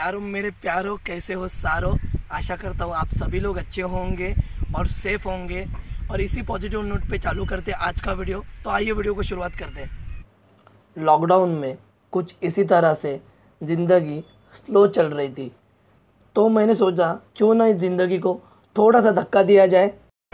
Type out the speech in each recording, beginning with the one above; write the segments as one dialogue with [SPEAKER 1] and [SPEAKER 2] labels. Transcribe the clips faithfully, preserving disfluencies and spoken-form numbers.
[SPEAKER 1] यारो मेरे प्यारो, कैसे हो सारो। आशा करता हूँ आप सभी लोग अच्छे होंगे और सेफ होंगे। और इसी पॉजिटिव नोट पे चालू करते हैं आज का वीडियो। तो आइए वीडियो को शुरुआत करते हैं। लॉकडाउन में कुछ इसी तरह से ज़िंदगी स्लो चल रही थी, तो मैंने सोचा क्यों ना इस ज़िंदगी को थोड़ा सा धक्का दिया जाए।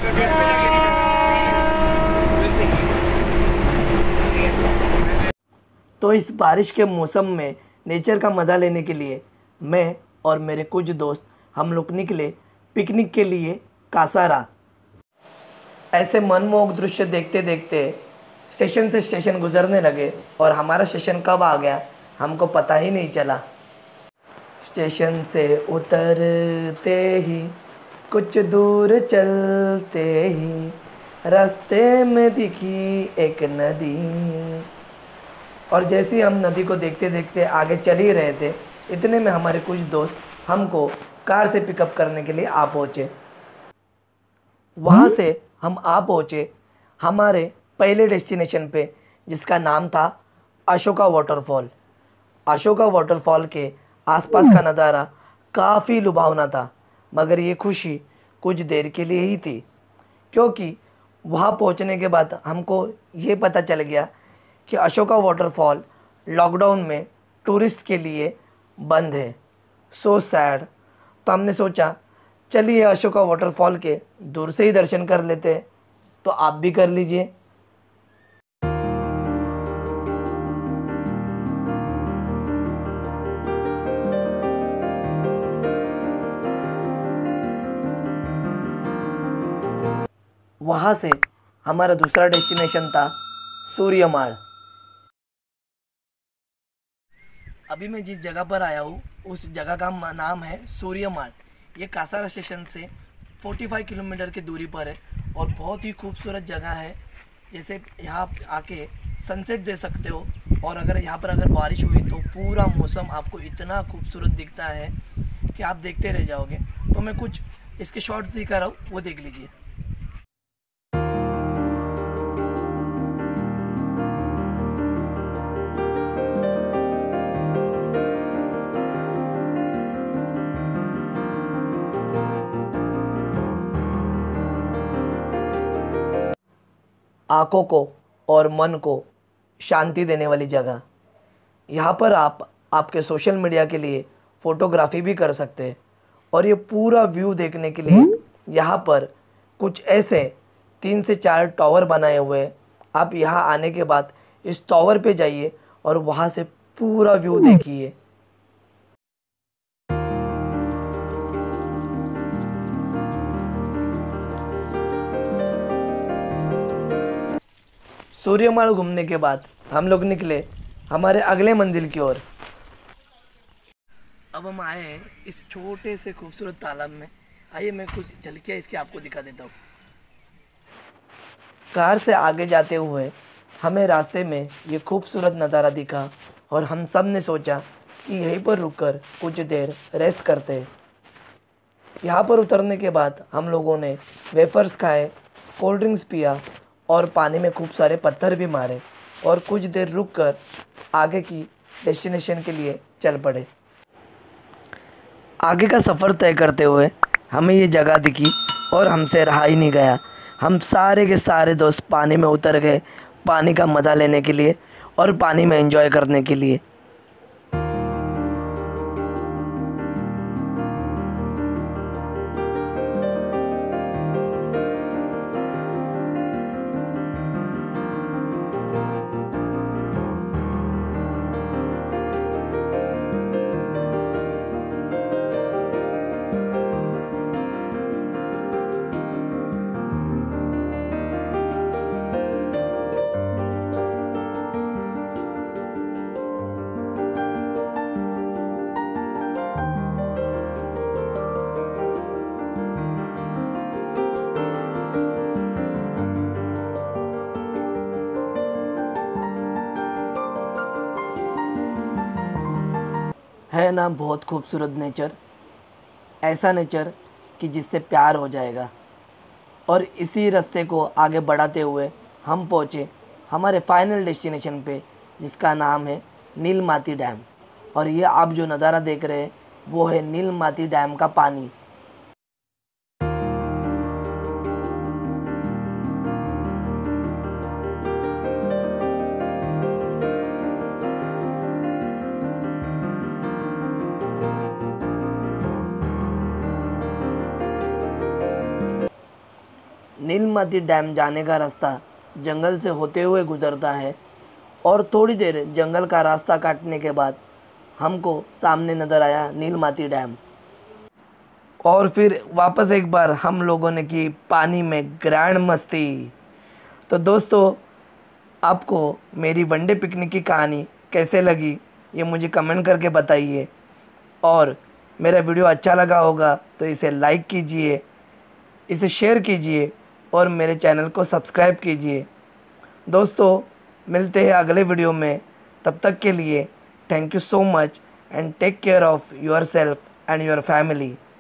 [SPEAKER 1] तो इस बारिश के मौसम में नेचर का मज़ा लेने के लिए मैं और मेरे कुछ दोस्त हम लोग निकले पिकनिक के लिए कासारा। ऐसे मनमोहक दृश्य देखते देखते स्टेशन से स्टेशन गुजरने लगे और हमारा स्टेशन कब आ गया हमको पता ही नहीं चला। स्टेशन से उतरते ही कुछ दूर चलते ही रास्ते में दिखी एक नदी, और जैसे ही हम नदी को देखते देखते आगे चल ही रहे थे, इतने में हमारे कुछ दोस्त हमको कार से पिकअप करने के लिए आ पहुँचे। वहाँ से हम आ पहुँचे हमारे पहले डेस्टिनेशन पे, जिसका नाम था अशोका वाटरफॉल। अशोका वाटरफॉल के आसपास का नज़ारा काफ़ी लुभावना था, मगर ये खुशी कुछ देर के लिए ही थी, क्योंकि वहाँ पहुँचने के बाद हमको ये पता चल गया कि अशोका वाटरफॉल लॉकडाउन में टूरिस्ट के लिए बंद है। So sad. तो हमने सोचा चलिए अशोका वाटरफॉल के दूर से ही दर्शन कर लेते हैं, तो आप भी कर लीजिए। वहाँ से हमारा दूसरा डेस्टिनेशन था सूर्यमाल। अभी मैं जिस जगह पर आया हूँ उस जगह का नाम है सूर्यमाल। ये कासारा स्टेशन से पैंतालीस किलोमीटर की दूरी पर है और बहुत ही खूबसूरत जगह है। जैसे यहाँ आके सनसेट दे सकते हो, और अगर यहाँ पर अगर बारिश हुई तो पूरा मौसम आपको इतना खूबसूरत दिखता है कि आप देखते रह जाओगे। तो मैं कुछ इसके शॉर्ट्स दिखा रहा हूँ, वो देख लीजिए। आँखों को और मन को शांति देने वाली जगह। यहाँ पर आप आपके सोशल मीडिया के लिए फ़ोटोग्राफी भी कर सकते हैं, और ये पूरा व्यू देखने के लिए यहाँ पर कुछ ऐसे तीन से चार टावर बनाए हुए हैं। आप यहाँ आने के बाद इस टावर पे जाइए और वहाँ से पूरा व्यू देखिए। सूर्यमाल घूमने के बाद हम लोग निकले हमारे अगले मंजिल की ओर। अब हम आए हैं इस छोटे से खूबसूरत तालाब में। आइए मैं कुछ झलकियाँ इसकी आपको दिखा देता हूँ। कार से आगे जाते हुए हमें रास्ते में ये खूबसूरत नज़ारा दिखा, और हम सब ने सोचा कि यहीं पर रुककर कुछ देर रेस्ट करते हैं। यहाँ पर उतरने के बाद हम लोगों ने वेफर्स खाए, कोल्ड ड्रिंक्स पिया और पानी में खूब सारे पत्थर भी मारे, और कुछ देर रुककर आगे की डेस्टिनेशन के लिए चल पड़े। आगे का सफ़र तय करते हुए हमें ये जगह दिखी और हमसे रहा ही नहीं गया। हम सारे के सारे दोस्त पानी में उतर गए, पानी का मज़ा लेने के लिए और पानी में एंजॉय करने के लिए। है ना बहुत खूबसूरत नेचर, ऐसा नेचर कि जिससे प्यार हो जाएगा। और इसी रास्ते को आगे बढ़ाते हुए हम पहुँचे हमारे फाइनल डेस्टिनेशन पे, जिसका नाम है नीलमाती डैम। और ये आप जो नज़ारा देख रहे हैं वो है नीलमाती डैम का पानी। नीलमाती डैम जाने का रास्ता जंगल से होते हुए गुजरता है और थोड़ी देर जंगल का रास्ता काटने के बाद हमको सामने नज़र आया नीलमाती डैम। और फिर वापस एक बार हम लोगों ने की पानी में ग्रैंड मस्ती। तो दोस्तों, आपको मेरी वनडे पिकनिक की कहानी कैसे लगी ये मुझे कमेंट करके बताइए। और मेरा वीडियो अच्छा लगा होगा तो इसे लाइक कीजिए, इसे शेयर कीजिए और मेरे चैनल को सब्सक्राइब कीजिए। दोस्तों, मिलते हैं अगले वीडियो में। तब तक के लिए thank you so much and take care of yourself and your family.